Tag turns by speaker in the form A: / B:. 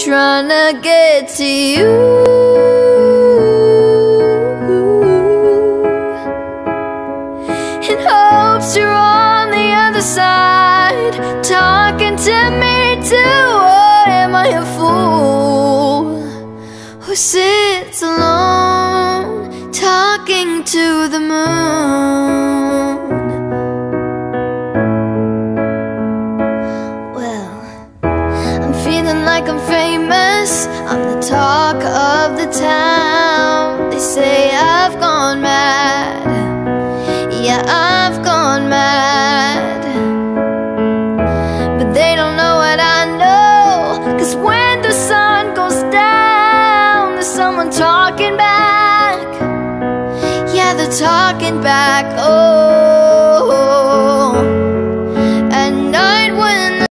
A: trying to get to you. In hopes you're on the other side, talking to me too. Or am I a fool who sits alone, talking to the moon? Well, I'm feeling like I'm famous, I'm the talk of the town. They say I've gone mad, yeah, I've gone mad. But they don't know what I know, 'cause when the sun goes down, there's someone talking back. Yeah, they're talking back, oh.